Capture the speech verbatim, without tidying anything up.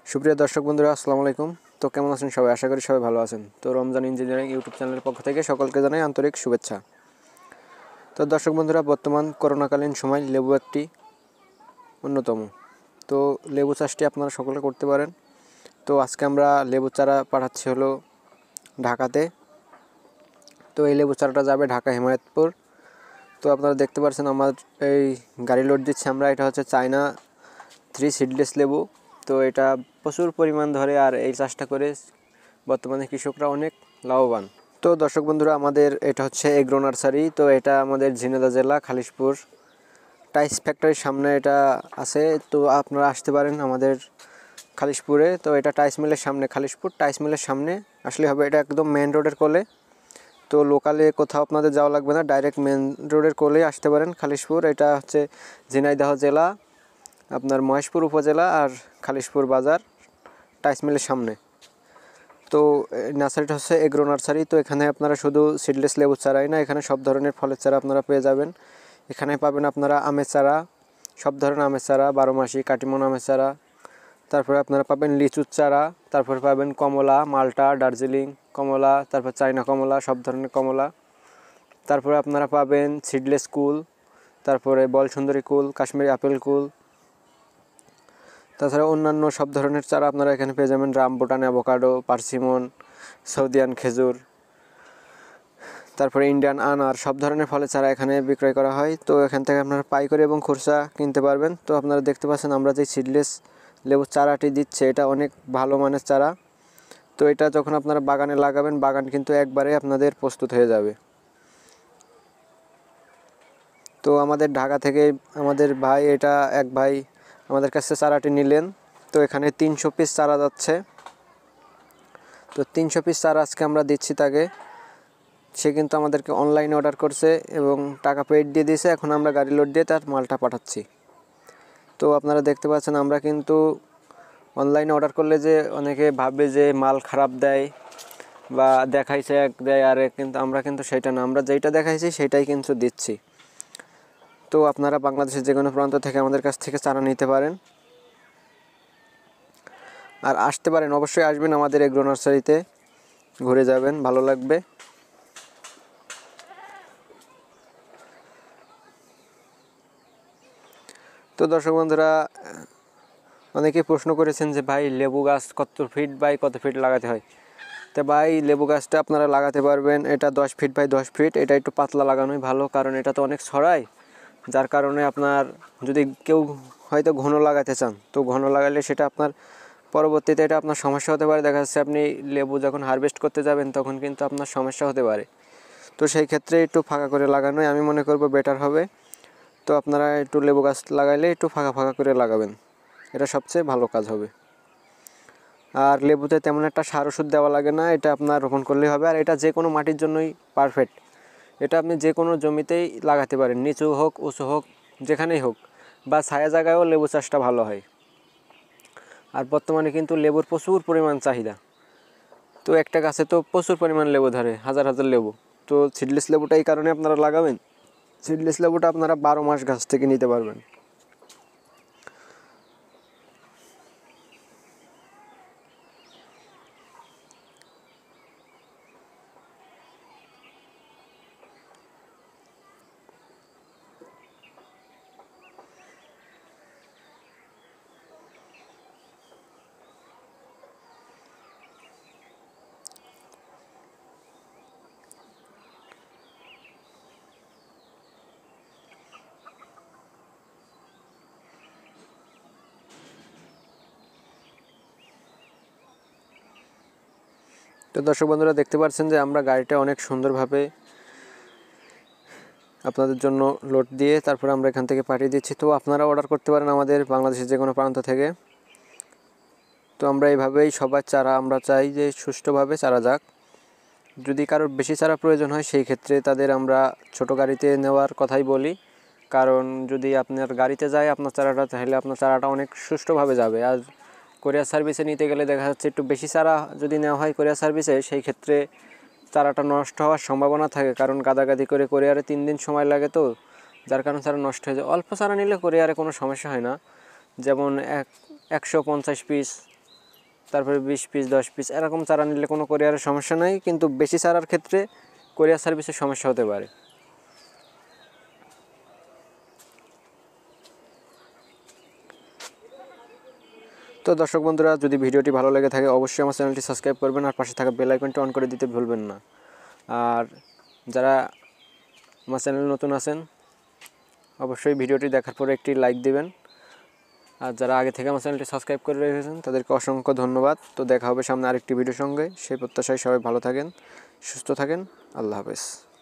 সুপ্রিয় দর্শক বন্ধুরা, আসসালামু আলাইকুম। তো কেমন আছেন সবাই? আশা করি সবাই ভালো আছেন। তো রমজান ইঞ্জিনিয়ারিং ইউটিউব চ্যানেলের পক্ষ থেকে সকলকে জানাই আন্তরিক শুভেচ্ছা। তো দর্শক বন্ধুরা, বর্তমান করোনাকালীন সময় লেবু একটি অন্যতম। তো লেবু চাষটি আপনারা সকলে করতে পারেন। তো আজকে আমরা লেবু চারা পাঠাচ্ছি হলো ঢাকাতে। তো এই লেবু চারাটা যাবে ঢাকা হেমায়েতপুর। তো আপনারা দেখতে পাচ্ছেন আমার এই গাড়ি লোড দিচ্ছি আমরা। এটা হচ্ছে চায়না থ্রি সিডলেস লেবু। তো এটা প্রচুর পরিমাণ ধরে, আর এই চাষটা করে বর্তমানে কৃষকরা অনেক লাভবান। তো দর্শক বন্ধুরা, আমাদের এটা হচ্ছে এগ্রো নার্সারি। তো এটা আমাদের ঝিনাইদহ জেলা খালিশপুর টাইস ফ্যাক্টরির সামনে এটা আছে। তো আপনারা আসতে পারেন আমাদের খালিশপুরে। তো এটা টাইস মিলের সামনে, খালিশপুর টাইস মিলের সামনে আসলে হবে। এটা একদম মেন রোডের কোলে। তো লোকালে কোথাও আপনাদের যাওয়া লাগবে না, ডাইরেক্ট মেন রোডের কোলে আসতে পারেন খালিশপুর। এটা হচ্ছে ঝিনাইদহ জেলা, আপনার মহেশপুর উপজেলা আর খালিশপুর বাজার টাইস মিলের সামনে। তো নার্সারিটা হচ্ছে এগ্রো নার্সারি। তো এখানে আপনারা শুধু সিডলেস লেবু চারাই না, এখানে সব ধরনের ফলের চারা আপনারা পেয়ে যাবেন। এখানে পাবেন আপনারা আমের চারা, সব ধরনের আমের চারা, বারো মাসি কাটিমন আমের চারা। তারপরে আপনারা পাবেন লিচুর চারা, তারপরে পাবেন কমলা, মালটা, দার্জিলিং কমলা, তারপর চায়না কমলা, সব ধরনের কমলা। তারপরে আপনারা পাবেন সিডলেস কুল, তারপরে বল সুন্দরী কুল, কাশ্মীরি আপেল কুল। তাছাড়া অন্যান্য সব ধরনের চারা আপনারা এখানে পেয়ে যাবেন। রামবুটান, অ্যাভোকাডো, পার্সিমন, সৌদিয়ান খেজুর, তারপরে ইন্ডিয়ান আনার, সব ধরনের ফলের চারা এখানে বিক্রয় করা হয়। তো এখান থেকে আপনারা পাইকারি এবং খুচরা কিনতে পারবেন। তো আপনারা দেখতে পাচ্ছেন আমরা যে সিডলেস লেবুর চারাটি দিচ্ছে, এটা অনেক ভালো মানের চারা। তো এটা যখন আপনারা বাগানে লাগাবেন, বাগান কিন্তু একবারে আপনাদের প্রস্তুত হয়ে যাবে। তো আমাদের ঢাকা থেকে আমাদের ভাই, এটা এক ভাই আমাদের কাছে চারাটি নিলেন। তো এখানে তিনশো পিস চারা যাচ্ছে। তো তিনশো পিস চারা আজকে আমরা দিচ্ছি তাকে। সে কিন্তু আমাদেরকে অনলাইনে অর্ডার করছে এবং টাকা পেড দিয়ে দিয়েছে। এখন আমরা গাড়ি লোড দিয়ে তার মালটা পাঠাচ্ছি। তো আপনারা দেখতে পাচ্ছেন আমরা কিন্তু অনলাইনে অর্ডার করলে যে অনেকে ভাবে যে মাল খারাপ দেয় বা দেখাইছে এক দেয় আর, কিন্তু আমরা কিন্তু সেটা না, আমরা যেইটা দেখাইছি সেটাই কিন্তু দিচ্ছি। তো আপনারা বাংলাদেশের যে কোনো প্রান্ত থেকে আমাদের কাছ থেকে চারা নিতে পারেন আর আসতে পারেন, অবশ্যই আসবেন আমাদের এগ্রো নার্সারিতে, ঘুরে যাবেন, ভালো লাগবে। তো দর্শক বন্ধুরা, অনেকে প্রশ্ন করেছেন যে ভাই লেবু গাছ কত ফিট বাই কত ফিট লাগাতে হয়। তো ভাই লেবু গাছটা আপনারা লাগাতে পারবেন, এটা দশ ফিট বাই দশ ফিট। এটা একটু পাতলা লাগানোই ভালো, কারণ এটা তো অনেক ছড়ায়। যার কারণে আপনার যদি কেউ হয়তো ঘন লাগাতে চান, তো ঘন লাগালে সেটা আপনার পরবর্তীতে এটা আপনার সমস্যা হতে পারে। দেখা যাচ্ছে আপনি লেবু যখন হারভেস্ট করতে যাবেন তখন কিন্তু আপনার সমস্যা হতে পারে। তো সেই ক্ষেত্রে একটু ফাঁকা করে লাগানোই আমি মনে করব বেটার হবে। তো আপনারা একটু লেবু গাছ লাগাইলে একটু ফাঁকা ফাঁকা করে লাগাবেন, এটা সবচেয়ে ভালো কাজ হবে। আর লেবুতে তেমন একটা সার ওষুধ দেওয়া লাগে না, এটা আপনার রোপণ করলেই হবে। আর এটা যে কোনো মাটির জন্যই পারফেক্ট। এটা আপনি যে কোনো জমিতেই লাগাতে পারেন, নিচু হোক উঁচু হোক যেখানেই হোক, বা ছায়া জায়গায়ও লেবু চাষটা ভালো হয়। আর বর্তমানে কিন্তু লেবুর প্রচুর পরিমাণ চাহিদা। তো একটা গাছে তো প্রচুর পরিমাণ লেবু ধরে, হাজার হাজার লেবু। তো সিডলেস লেবুটা এই কারণে আপনারা লাগাবেন, সিডলেস লেবুটা আপনারা বারো মাস গাছ থেকে নিতে পারবেন। তো দর্শক বন্ধুরা, দেখতে পাচ্ছেন যে আমরা গাড়িটা অনেক সুন্দরভাবে আপনাদের জন্য লোড দিয়ে তারপর আমরা এখান থেকে পাঠিয়ে দিচ্ছি। তো আপনারা অর্ডার করতে পারেন আমাদের বাংলাদেশের যে কোনো প্রান্ত থেকে। তো আমরা এইভাবেই সবার চারা আমরা চাই যে সুষ্ঠুভাবে চারা যাক। যদি কারোর বেশি চারা প্রয়োজন হয় সেই ক্ষেত্রে তাদের আমরা ছোট গাড়িতে নেওয়ার কথাই বলি, কারণ যদি আপনার গাড়িতে যায় আপনার চারাটা, তাহলে আপনার চারাটা অনেক সুষ্ঠুভাবে যাবে। আর কোরিয়ার সার্ভিসে নিতে গেলে দেখা যাচ্ছে একটু বেশি চারা যদি নেওয়া হয় কোরিয়ার সার্ভিসে, সেই ক্ষেত্রে চারাটা নষ্ট হওয়ার সম্ভাবনা থাকে, কারণ গাদাগাদি করে কোরিয়ারে তিন দিন সময় লাগে। তো যার কারণে চারা নষ্ট হয়ে যায়। অল্প চারা নিলে কোরিয়ারে কোনো সমস্যা হয় না, যেমন এক একশো পঞ্চাশ পিস তারপরে বিশ পিস দশ পিস এরকম চারা নিলে কোনো কোরিয়ারের সমস্যা নেই, কিন্তু বেশি চারার ক্ষেত্রে কোরিয়ার সার্ভিসের সমস্যা হতে পারে। তো দর্শক বন্ধুরা, যদি ভিডিওটি ভালো লেগে থাকে অবশ্যই আমার চ্যানেলটি সাবস্ক্রাইব করবেন আর পাশে থাকা বেল আইকনটি অন করে দিতে ভুলবেন না। আর যারা আমার চ্যানেলে নতুন আছেন অবশ্যই ভিডিওটি দেখার পরে একটি লাইক দিবেন, আর যারা আগে থেকে আমার চ্যানেলটি সাবস্ক্রাইব করে রেখেছেন তাদেরকে অসংখ্য ধন্যবাদ। তো দেখা হবে সামনে আরেকটি ভিডিওর সঙ্গে, সেই প্রত্যাশায় সবাই ভালো থাকেন, সুস্থ থাকেন। আল্লাহ হাফেজ।